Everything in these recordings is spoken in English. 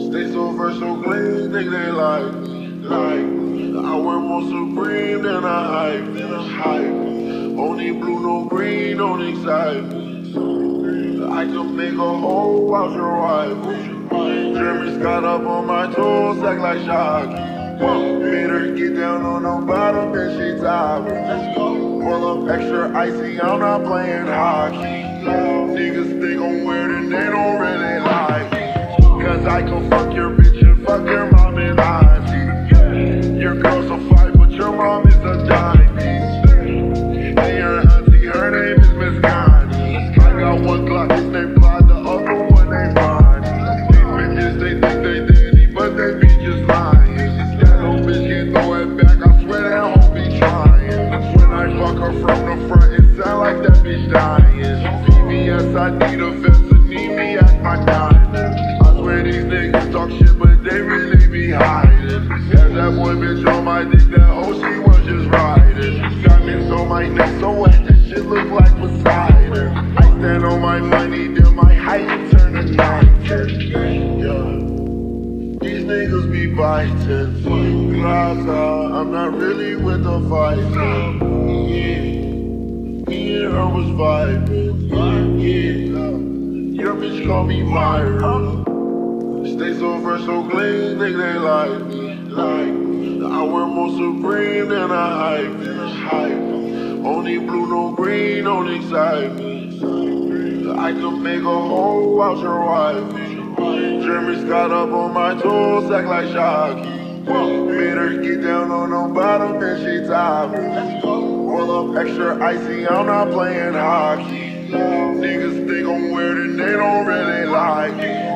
Stay so fresh, so clean, think they like me. I wear more Supreme than I hype. Only blue, no green, don't excite me. I can make a hole out your wife. Jeremy's got up on my toes, act like Shocky. Made her get down on the bottom, then she tied me. Let's go. Pull up extra icy, I'm not playing hockey. Niggas think I'm weird and they don't really like me. Cause I can fuck your bitch and fuck your mom and auntie. Your girl's a 5, but your mom is a dime piece. And your auntie, her name is Miss Connie. I got one Glock, his name Clyde, the other one named Bonnie. These bitches, they think they dandy, but they be just lying. That little bitch can't throw it back, I swear that hoe be trying. When I fuck her from the front, it sound like that bitch dying. VVS, I need a vest, so need me at my diamond. I swear these niggas talk shit, but they really be hiding. Had that boy bitch on my dick, that hoe she was just riding. Diamonds on my neck so wet, that shit look like Poseidon. I stand on my money, then my height turn to 9. Yeah. These niggas be biting. Glass out, I'm not really with the fight. Yeah. Me and her was vibing. Yeah. Your bitch call me myron. Stay so fresh, so clean, think they like me. I wear more Supreme than I hype. Only blue, no green, don't excite me. I can make a hole out your wife. Jeremy's got up on my toes, act like Shocky. Made her get down on the bottom, then she tied me. Roll up extra icy, I'm not playing hockey. Niggas think I'm weird and they don't really like me.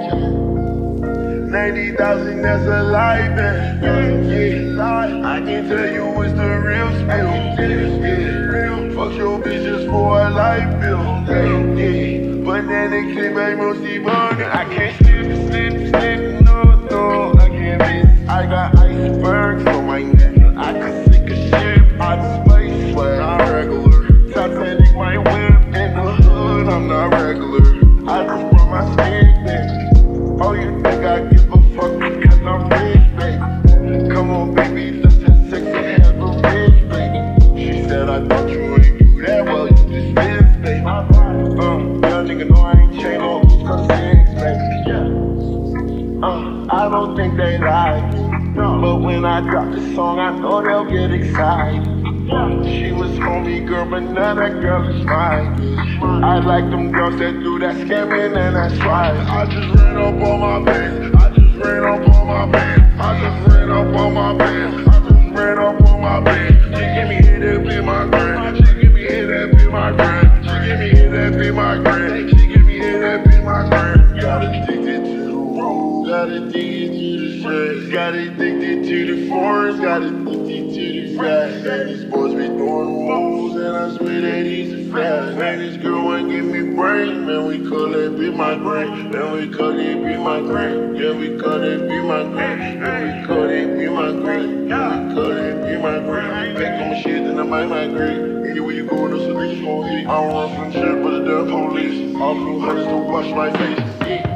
90,000, that's a lie, man. Yeah, I can tell you it's the real spill. Yeah, fuck your bitch just for a light bill. Yeah, banana clip, I mostly burning. I can't slip, no, I can't miss. I got icebergs on my neck. I can sink a ship out of space, but I'm regular. Titanic, my whip in the hood, I'm not regular. I just brought my stick back. Oh, you think I give a fuck because I'm rich, baby? Come on, baby, let's have sex and have a rich, baby. She said, I thought you ain't do that well, you just this, baby. Young nigga know I ain't chain on who's cause six, baby. I don't think they like me, but when I drop this song, I know they'll get excited. She was homie girl, but now that girl is mine. I like them girls that do that scamming and that's right. I just ran up on my bands. I just ran up on my bands. I just ran up on my bands. I just ran up on my bands. She give me hit that be my grand. She give me hit that be my grand. She give me hit that be my grand. She give me hit that be my grand. Got addicted to the road. Got addicted to the stress. Got addicted to the forest. Got addicted to the fast. And these boys be throwing moves, and I swear that he's a fast. Man, this girl won't give me brain. Man, we call that be my brain. Man, we call it be my brain. Yeah, we call it be my brain. Yeah, we call it be my brain. Yeah, we call it be my brain. Back on my shit, then I might migrate. Anywhere you go, no solution gon' hit. I don't run from shit, but the damn police. All blue hunters to wash my face.